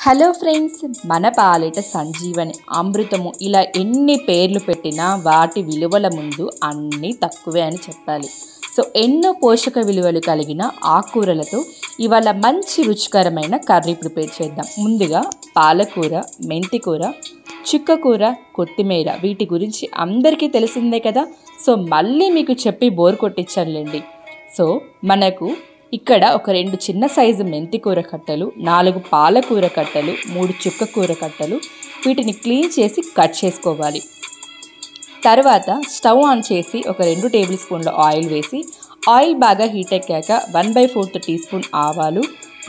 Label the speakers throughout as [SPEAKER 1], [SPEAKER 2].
[SPEAKER 1] Hello friends, మన పాలిట సంజీవని అమృతము ఇలా ఎన్ని పేర్లు పెట్టినా వాటి విలువల ముందు అన్నీ తక్కువే అని చెప్పాలి. సో ఎన్నో పోషక విలువలు కలిగిన ఆకుకూరలతో ఇవాళ మంచి రుచికరమైన కర్రీ ప్రిపేర్ చేద్దాం. ముందుగా పాలకూర, మెంతికూర, చుక్కకూర, కొత్తిమీర వీటి గురించి అందరికీ తెలిసిందే కదా. సో మళ్ళీ మీకు చెప్పి బోర్ కొట్టించానులేండి. సో మనకు ఇక్కడ ఒక 2 చిన్న సైజు మెంతికూర కట్టలు, 4 పాలకూర కట్టలు, 3 చుక్కకూర కట్టలు వీటిని క్లీన్ చేసి కట్ చేసుకోవాలి. తర్వాత స్టవ్ ఆన్ చేసి ఒక 2 టేబుల్ స్పూన్ల ఆయిల్ వేసి ఆయిల్ బాగా హీట్ ఎక్కాక 1/4 టీ స్పూన్ ఆవాలు,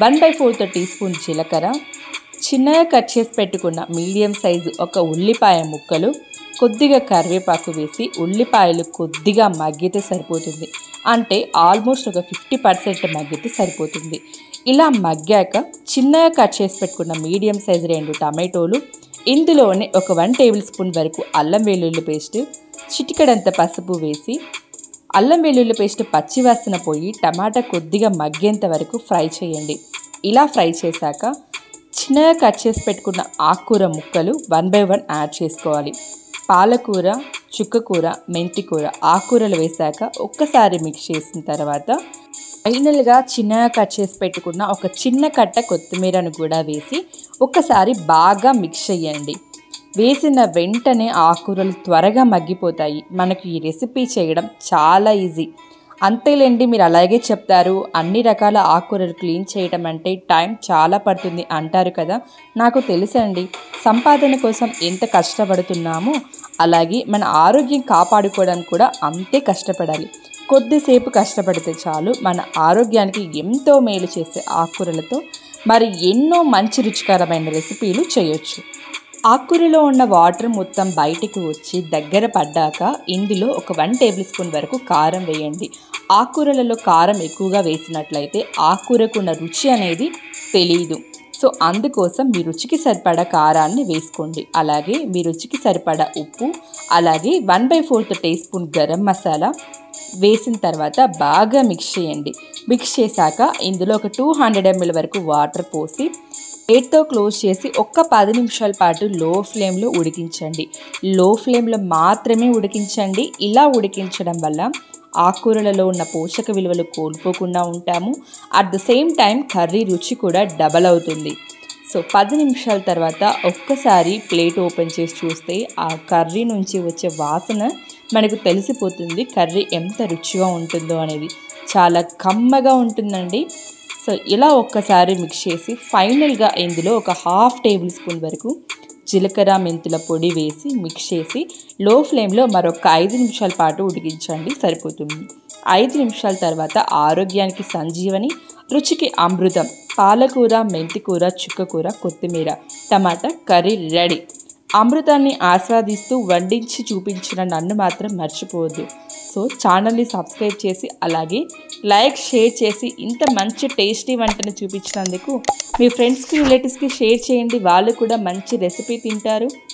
[SPEAKER 1] 1/4 టీ స్పూన్ జీలకర్ర, చిన్నగా కట్ చేసి పెట్టుకున్న మీడియం సైజు ఒక ఉల్లిపాయ ముక్కలు, కొద్దిగా కరివేపాకు వేసి ఉల్లిపాయలు కొద్దిగా మగ్గితే సరిపోతుంది. అంటే ఆల్మోస్ట్ ఒక 50% మగ్గితే సరిపోతుంది. ఇలా మగ్గాక చిన్నగా కట్ చేసి పెట్టుకున్న మీడియం సైజు 2 టమాటోలు, ఇందులోనే ఒక 1 టేబుల్ స్పూన్ వరకు అల్లం వెల్లుల్లి పేస్ట్, చిటికెడంత పసుపు వేసి అల్లం వెల్లుల్లి పేస్ట్ పచ్చివాసన పోయి టమాటా కొద్దిగా మగ్గేంత వరకు ఫ్రై చేయండి. ఇలా ఫ్రై చేశాక చిన్నగా కట్ చేసి పెట్టుకున్న ఆకుకూర ముక్కలు 1 by 1 యాడ్ చేసుకోవాలి. పాలకూర, చుక్కకూర, మెంతికూర ఆకుకూరలు వేశాక ఒక్కసారి మిక్స్ చేసిన తర్వాత ఫైనల్గా చిన్నగా కట్ చేసి పెట్టుకున్న ఒక చిన్న కట్ట కొత్తిమీరను కూడా వేసి ఒక్కసారి బాగా మిక్స్ చేయండి. వేసిన వెంటనే ఆకుకూరలు త్వరగా మగ్గిపోతాయి. మనకు ఈ రెసిపీ చేయడం చాలా ఈజీ. అంతేలేండి, మీరు అలాగే చెప్తారు, అన్ని రకాల ఆకుకూరలు క్లీన్ చేయడం అంటే టైం చాలా పడుతుంది అంటారు కదా. నాకు తెలుసండి, సంపాదన కోసం ఎంత కష్టపడుతున్నామో అలాగే మన ఆరోగ్యం కాపాడుకోవడానికి కూడా అంతే కష్టపడాలి. కొద్దిసేపు కష్టపడితే చాలు మన ఆరోగ్యానికి ఎంతో మేలు చేసే ఆకుకూరలతో మరి ఎన్నో మంచి రుచికరమైన రెసిపీలు చేయొచ్చు. ఆకుకూరలో ఉన్న వాటర్ మొత్తం బయటికి వచ్చి దగ్గర పడ్డాక ఇందులో ఒక 1 టేబుల్ స్పూన్ వరకు కారం వేయండి. ఆకుకూరలలో కారం ఎక్కువగా వేసినట్లయితే ఆకుకూరకు ఉన్న రుచి అనేది తెలియదు. సో అందుకోసం మీ రుచికి సరిపడా కారాన్ని వేసుకోండి. అలాగే మీ రుచికి సరిపడా ఉప్పు, అలాగే 1/4 టీ స్పూన్ గరం మసాలా వేసిన తర్వాత బాగా మిక్స్ చేయండి. మిక్స్ చేశాక ఇందులో ఒక 200 ml వరకు వాటర్ పోసి ప్లేట్తో క్లోజ్ చేసి ఒక్క 10 నిమిషాల పాటు లో ఫ్లేమ్లో ఉడికించండి. లో ఫ్లేమ్లో మాత్రమే ఉడికించండి. ఇలా ఉడికించడం వల్ల ఆకుకూరలలో ఉన్న పోషక విలువలు కోల్పోకుండా ఉంటాము. At the same time curry రుచి కూడా డబల్ అవుతుంది. సో 10 నిమిషాల తర్వాత ఒక్కసారి ప్లేట్ ఓపెన్ చేసి చూస్తే ఆ కర్రీ నుంచి వచ్చే వాసన మనకు తెలిసిపోతుంది. కర్రీ ఎంత రుచిగా ఉంటుందో అనేది చాలా కమ్మగా ఉంటుందండి. సో ఇలా ఒక్కసారి మిక్స్ చేసి ఫైనల్గా ఇందులో ఒక 1/2 టేబుల్ స్పూన్ వరకు జీలకర్ర మెంతుల పొడి వేసి మిక్స్ చేసి లో ఫ్లేమ్లో మరొక 5 నిమిషాల పాటు ఉడికించండి, సరిపోతుంది. 5 నిమిషాల తర్వాత ఆరోగ్యానికి సంజీవని, రుచికి అమృతం పాలకూర, మెంతికూర, చుక్కకూర, కొత్తిమీర, టమాటా కర్రీ రెడీ. అమృతాన్ని ఆస్వాదిస్తూ వండించి చూపించిన నన్ను మాత్రం మర్చిపోవద్దు. సో ఛానల్ని సబ్స్క్రైబ్ చేసి అలాగే లైక్, షేర్ చేసి ఇంత మంచి టేస్టీ వంటను చూపించినందుకు మీ ఫ్రెండ్స్కి, రిలేటివ్స్కి షేర్ చేయండి. వాళ్ళు కూడా మంచి రెసిపీ తింటారు.